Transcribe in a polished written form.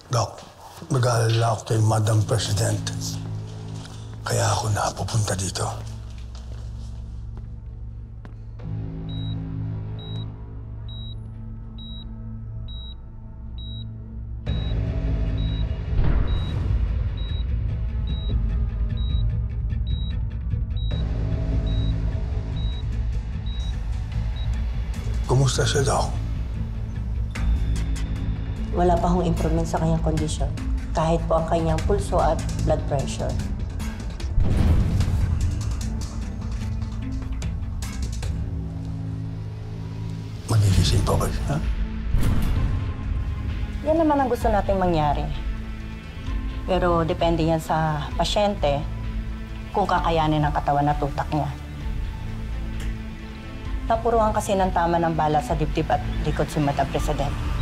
Doc, mag-aalala ako kay Madam President. Kaya ako napupunta dito. Kumusta siya, Doc? Wala pa hong improvement sa kanyang kondisyon. Kahit po ang kanyang pulso at blood pressure. Magigising pa ba siya? Yan naman ang gusto nating mangyari. Pero depende yan sa pasyente kung kakayanin ng katawan na tutak niya. Napuruhan kasi ng tama ng bala sa dibdib at likod si Madam President.